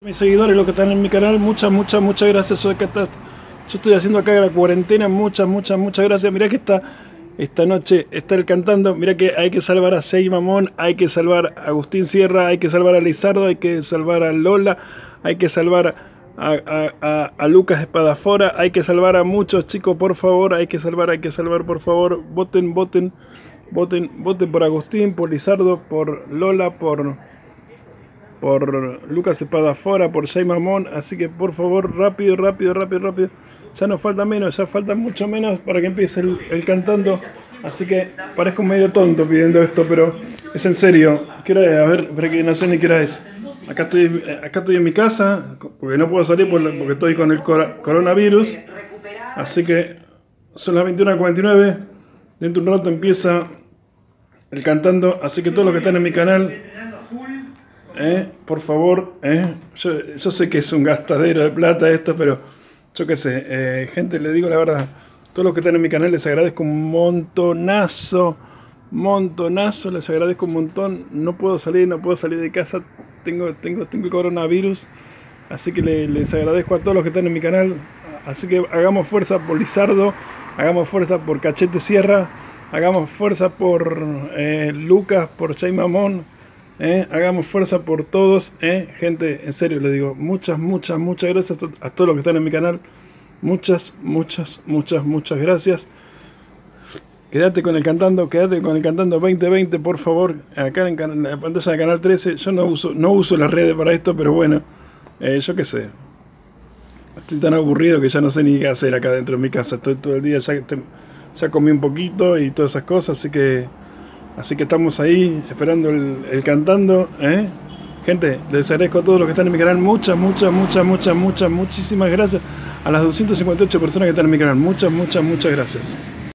Mis seguidores, los que están en mi canal, muchas gracias. Yo estoy haciendo acá la cuarentena, muchas gracias. Mirá que esta noche está el cantando. Mirá que hay que salvar a Jay Mamón, hay que salvar a Agustín Sierra, hay que salvar a Lizardo, hay que salvar a Lola, hay que salvar a Lucas Espadafora, hay que salvar a muchos chicos, por favor, hay que salvar, por favor. Voten por Agustín, por Lizardo, por Lola, por Lucas Espadafora, por Jay Mamón. Así que por favor, rápido. Ya nos falta menos, ya falta mucho menos para que empiece el cantando. Así que parezco medio tonto pidiendo esto, pero es en serio. ¿Qué hora es? A ver, porque no sé ni qué hora es. Acá estoy en mi casa, porque no puedo salir porque estoy con el coronavirus. Así que son las 21:49. Dentro de un rato empieza el cantando. Así que todos los que están en mi canal, por favor, yo sé que es un gastadero de plata esto, pero yo qué sé, gente, le digo la verdad, todos los que están en mi canal les agradezco un montonazo, les agradezco un montón. No puedo salir de casa, tengo el coronavirus, así que les agradezco a todos los que están en mi canal. Así que hagamos fuerza por Lizardo, hagamos fuerza por Cachete Sierra, hagamos fuerza por Lucas, por Jay Mamón. Hagamos fuerza por todos, gente, en serio les digo, muchas gracias a todos los que están en mi canal. Muchas gracias. Quédate con el cantando 2020, por favor. Acá en la pantalla de Canal 13. Yo no uso las redes para esto, pero bueno, yo qué sé. Estoy tan aburrido que ya no sé ni qué hacer acá dentro de mi casa. Estoy todo el día, ya comí un poquito y todas esas cosas, así que estamos ahí esperando el cantando, Gente, les agradezco a todos los que están en mi canal. Muchísimas gracias a las 258 personas que están en mi canal. Muchas gracias.